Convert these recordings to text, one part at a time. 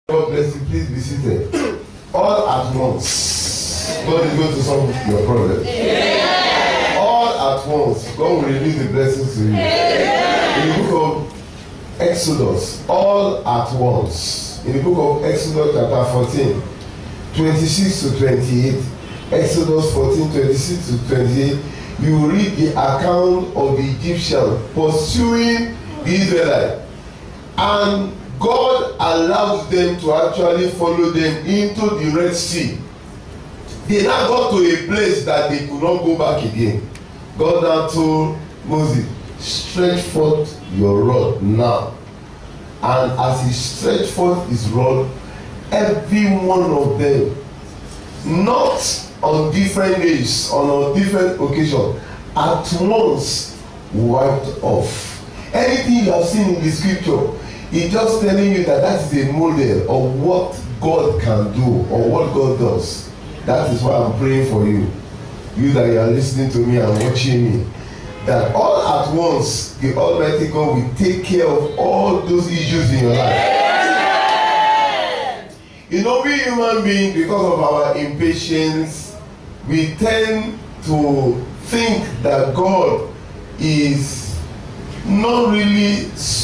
God bless you. Please be seated. All at once, God is going to solve your problem. Yeah. All at once, God will release the blessings to you. Yeah. In the book of Exodus, all at once. In the book of Exodus chapter 14, 26 to 28. Exodus 14, 26 to 28. You will read the account of the Egyptian pursuing the Israelites. And God allowed them to actually follow them into the Red Sea. They now got to a place that they could not go back again. God now told Moses, stretch forth your rod now. And as he stretched forth his rod, every one of them, not on different days, on different occasions, at once wiped off. Anything you have seen in the scripture, it's just telling you that that is a model of what God can do or what God does. That is why I'm praying for you. You that you are listening to me and watching me. That all at once, the Almighty God will take care of all those issues in your life. Yeah. You know, we human beings, because of our impatience, we tend to think that God is not really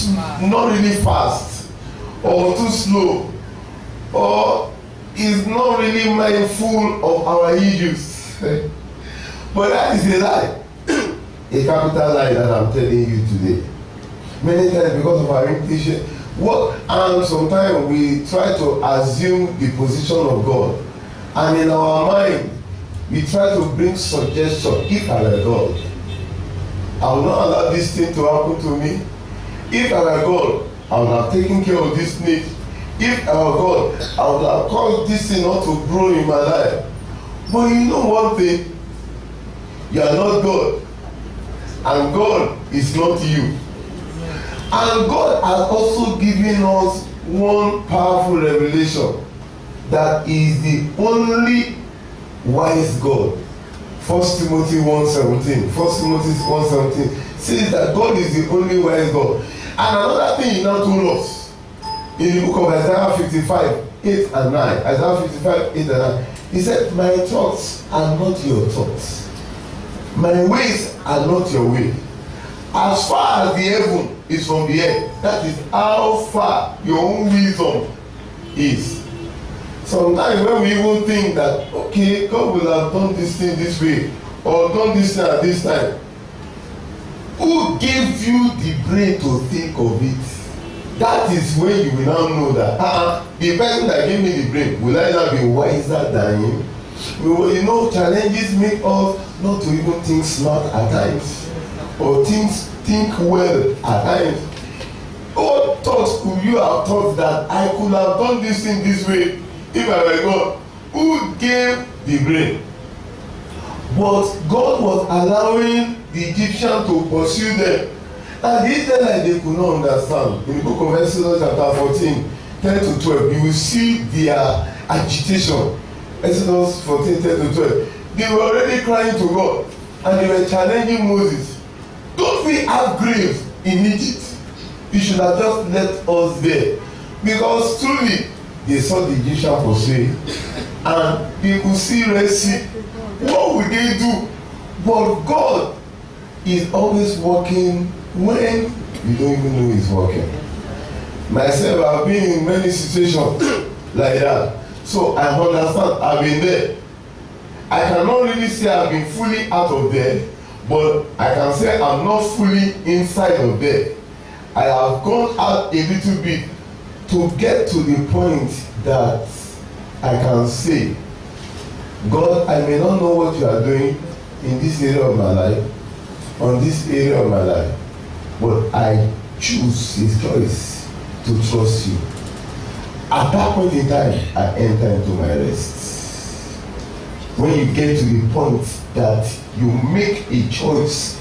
fast or too slow, or is not really mindful of our issues. But that is a lie, a capital lie that I'm telling you today. Many times because of our impatience, and sometimes we try to assume the position of God, and in our mind we try to bring suggestion. If I were God, I will not allow this thing to happen to me. If I were God, I would have taken care of this need. If I were God, I would have caused this thing not to grow in my life. But you know one thing, you are not God, and God is not you. And God has also given us one powerful revelation, that is the only wise God. 1 Timothy 1:17. 1 Timothy 1:17 says that God is the only wise God. And another thing he now told us in the book of Isaiah 55, 8 and 9. Isaiah 55, 8 and 9. He said, my thoughts are not your thoughts. My ways are not your ways. As far as the heaven is from the earth, that is how far your own wisdom is. Sometimes when we even think that, okay, God will have done this thing this way, or done this thing at this time, who gave you the brain to think of it? That is when you will now know that the person that gave me the brain, will I now be wiser than him? You know, challenges make us not to even think smart at times, or think well at times. What thoughts could you have thought that I could have done this thing this way if I were God? Who gave the brain? But God was allowing the Egyptians to pursue them. And the Israelites, they could not understand. In the book of Exodus chapter 14, 10 to 12, you will see their agitation. Exodus 14, 10 to 12. They were already crying to God, and they were challenging Moses. Don't we have graves in Egypt? You should have just let us there. Because truly, they saw the Egyptian pursuing, and they could see Red Sea. What would they do? But God is always working when you don't even know He's working. Myself, I've been in many situations like that, so I understand. I've been there. I cannot really say I've been fully out of there, but I can say I'm not fully inside of there. I have gone out a little bit to get to the point that I can say, God, I may not know what you are doing in this area of my life, on this area of my life, but I choose His choice to trust you. At that point in time, I enter into my rest. When you get to the point that you make a choice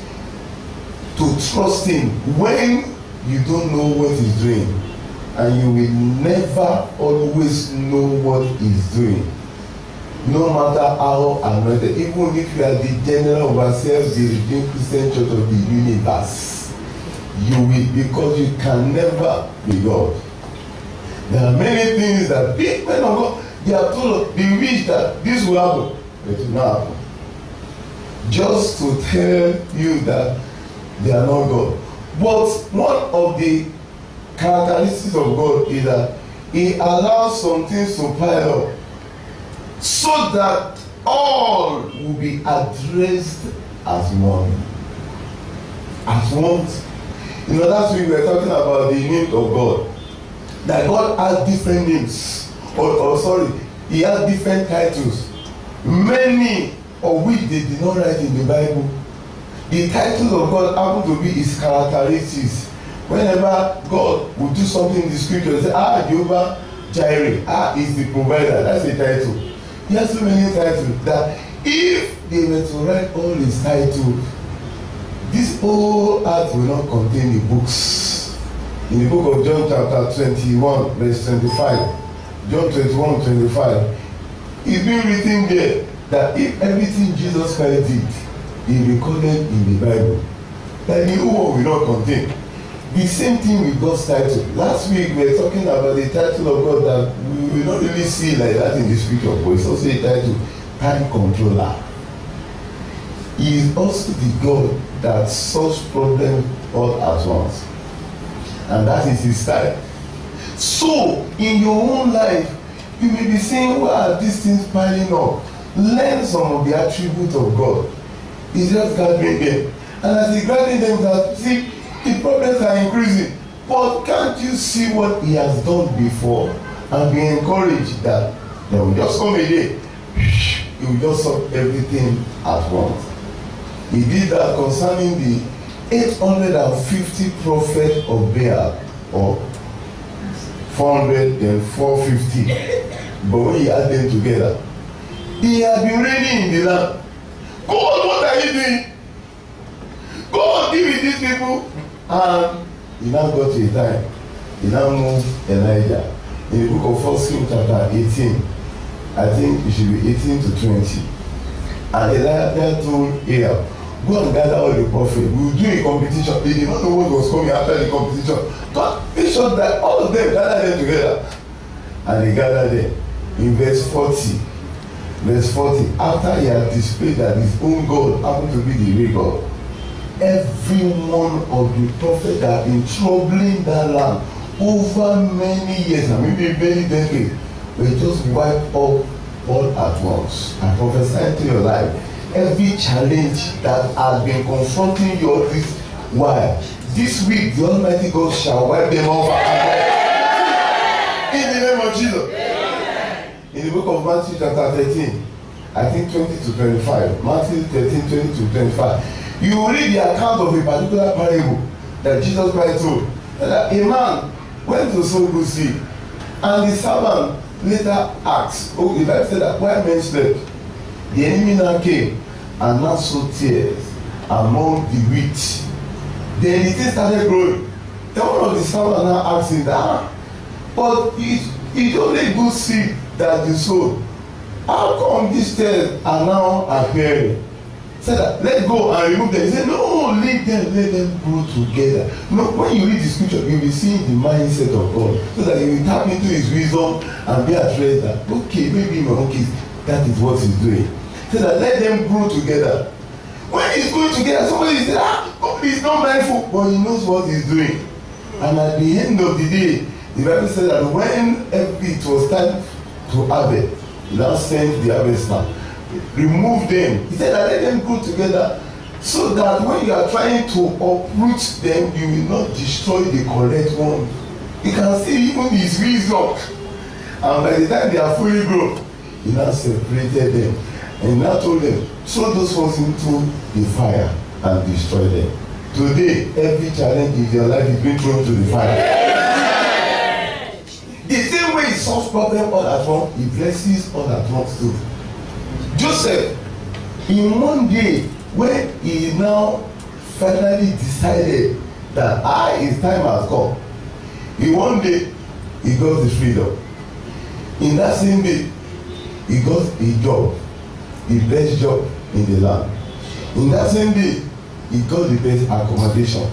to trust Him when you don't know what He's doing, and you will never always know what He's doing, no matter how anointed, even if you are the general overseer of the Redeemed Christian Church of the universe, you will, because you can never be God. There are many things that big men of God, they are told, they wish that this will happen, but it will not happen. Just to tell you that they are not God. But one of the characteristics of God is that He allows some things to pile up so that all will be addressed as one. As one. You know, last week we were talking about the name of God. That God has different names. He has different titles. Many of which they did not write in the Bible. The titles of God happen to be His characteristics. Whenever God will do something in the scripture, say, Jehovah Jireh, is the provider. That's a title. He has so many titles that if they were to write all His titles, this whole earth will not contain the books. In the book of John chapter 21, verse 25, John 21:25, it's been written there that if everything Jesus Christ did, He recorded in the Bible, that the whole world will not contain. The same thing with God's title. Last week we were talking about the title of God that we will not really see like that in the scripture, but it's also a title, Time Controller. He is also the God that solves problems all at once. And that is His style. So, in your own life, you may be saying, why are these things piling up? Learn some of the attributes of God. He's just gathering them. And as He's gathering them, that see, the problems are increasing. But can't you see what He has done before? And be encouraged that there will just come a day, He will just solve everything at once. He did that concerning the 850 prophets of Baal, or 400 and 450. But when He had them together, He had been reigning in the land. God, what are you doing? God, give it these people. And He now got to a time. He now moved Elijah. In the book of 1 Kings chapter 18, I think it should be 18 to 20. And Elijah told Ahab, go and gather all the prophets. We will do a competition. They did not know what was coming after the competition. God made sure that all of them gathered them together. And they gathered them. In verse 40, after he had displayed that his own God happened to be the real God, every one of the prophets that had been troubling that land over many years, and maybe many decades, were just wiped up all at once. I prophesy to your life, every challenge that has been confronting you all this while, this week the Almighty God shall wipe them off. In the name of Jesus. In the book of Matthew chapter 13, I think 20 to 25, Matthew 13, 20 to 25, you will read the account of a particular parable that Jesus Christ told. That a man went to sow good seed, and the servant later asked, the Bible said that while men slept, the enemy now came and now sowed tares among the wheat. Then the thing started growing. Then one of the servants now asked him that, but it's only good seed that you sowed. How come these tares are now appearing? Said that, let's go and remove them. He said, no, let them grow together. No, when you read the scripture, you'll be seeing the mindset of God, so that you will tap into His wisdom and be at rest that, okay, maybe in my own case, that is what He's doing. So that let them grow together. When He's going together, somebody said, God is not mindful, but He knows what He's doing. And at the end of the day, the Bible said that when it was time to harvest, He now sent the harvestman, remove them. He said that let them grow together, so that when you are trying to uproot them, you will not destroy the correct one. You can see even His wisdom. And by the time they are fully grown, He now separated them. And now told them, throw those ones into the fire and destroy them. Today, every challenge in your life is being thrown to the fire. The same way He solves problems all at once, He blesses all at once too. Joseph, in one day, when he now finally decided that his time has come, in one day, he got his freedom. In that same day, he got a job, the best job in the land. In that same day, he got the best accommodation.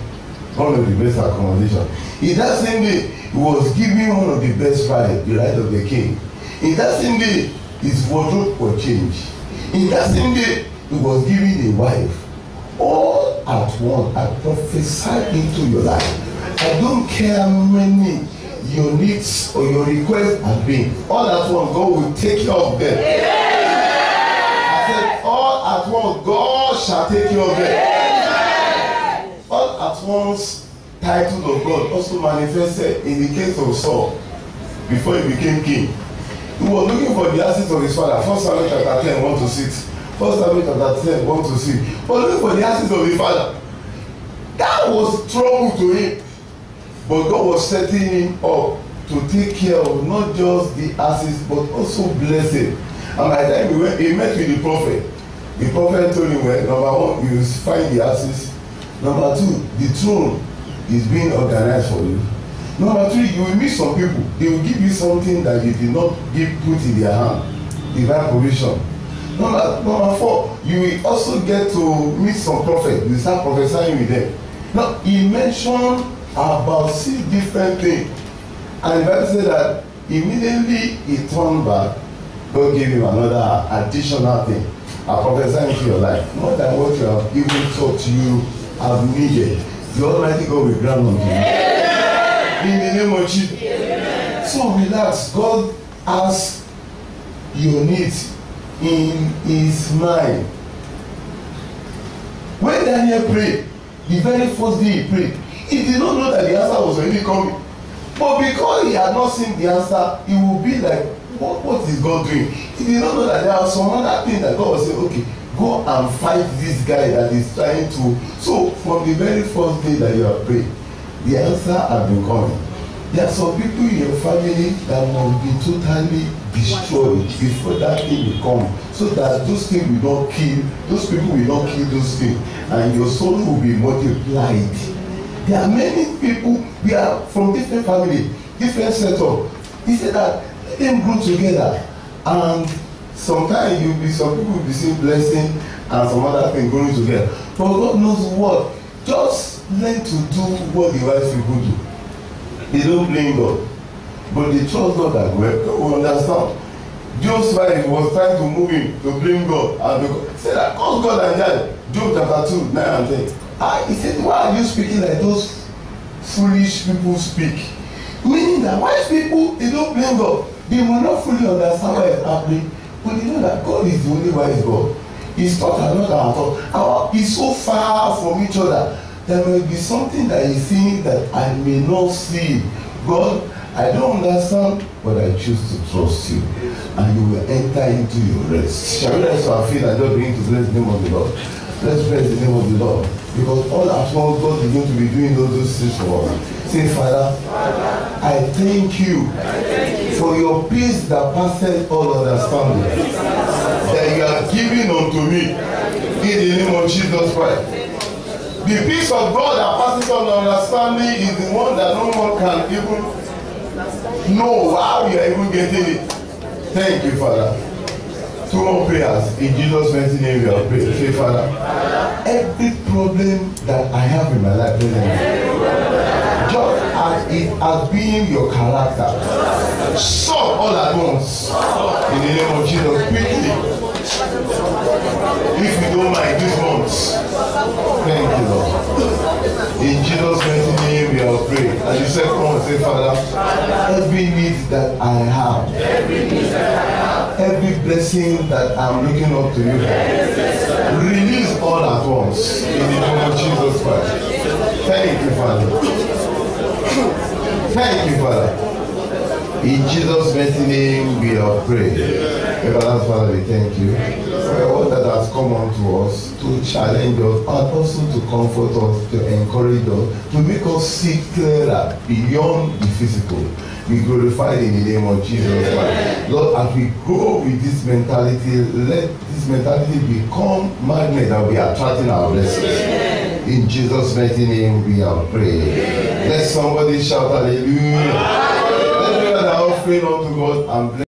one of the best accommodation. In that same day, he was given one of the best rides, the ride of the king. In that same day, his wardrobe was changed. In that same day, he was given a wife. All at once, I prophesy into your life. I don't care how many your needs or your requests have been. All at once, God will take care of them. I said, all at once, God shall take care of them. All at once, title of God also manifested in the case of Saul before he became king. He was looking for the ashes of his father. 1 Samuel chapter 10, 1 to 6. 1 Samuel chapter 10, 1 to 6. He was looking for the ashes of his father. That was trouble to him. But God was setting him up to take care of not just the ashes, but also blessing. And by the time he met with the prophet told him, well, number one, you find the ashes. Number two, the throne is being organized for you. Number three, you will meet some people. They will give you something that you did not put in their hand. Divine provision. Number four, you will also get to meet some prophets. You start prophesying with them. Now, he mentioned about 6 different things. And the Bible said that immediately he turned back, God gave him another additional thing. I prophesy into your life. More than what you have even thought you have needed. The Almighty God will grant unto you. In the name of Jesus. So relax. God has your needs in his mind. When Daniel prayed, the very first day he prayed, he did not know that the answer was already coming. But because he had not seen the answer, he would be like, what is God doing? He did not know that there are some other things that God was saying, okay, go and fight this guy that is trying to. So from the very first day that you have prayed, the answer has been coming. There are some people in your family that must be totally destroyed before that thing will come, so that those things will not kill, those people will not kill those things, and your soul will be multiplied. There are many people, we are from different family, different setup. He said that let them grow together, and sometimes some people will be seeing blessing and some other thing growing together. But God knows what. Just learn to do what the wise people do. They don't blame God, but they trust God that well. We understand. Job's wife was trying to move him to blame God, and said that cause God and died. Job chapter 2, 9 and 10. He said, why are you speaking like those foolish people speak? Meaning that wise people, they don't blame God. They will not fully understand what is happening, but they know that God is the only wise God. His thoughts are not our thoughts. He's so far from each other. There may be something that he's seeing that I may not see. God, I don't understand, but I choose to trust you. And you will enter into your rest. Shall we rest our feet and just begin to bless the name of the Lord? Let's bless the name of the Lord. Because all at once God is going to be doing those things for us. Say, Father, I thank you for your peace that passes all understanding. That you are giving unto me in the name of Jesus Christ. The peace of God that passes all understanding is the one that no one can even know how you are even getting it. Thank you, Father. 2 more prayers. In Jesus' mighty name we are praying. Say, Father, every problem that I have in my life, just as it has been your character, solve all at once. In the name of Jesus, quickly. If you don't mind this month, thank you, Lord. In Jesus' mighty name we are praying. And the second one, say, Father, every need that I have, every blessing that I'm looking up to you for, release all at once. In the name of Jesus Christ. Thank you, Father. Thank you, Father. In Jesus' mighty name we are praying. Everlasting Father, we thank you for all that has come unto us to challenge us and also to comfort us, to encourage us, to make us see clearer beyond the physical. We glorify in the name of Jesus Christ. Lord, as we grow with this mentality, let this mentality become magnet that we are attracting our blessings. In Jesus' mighty name we are praying. Let somebody shout hallelujah. Let me offering unto God and bless.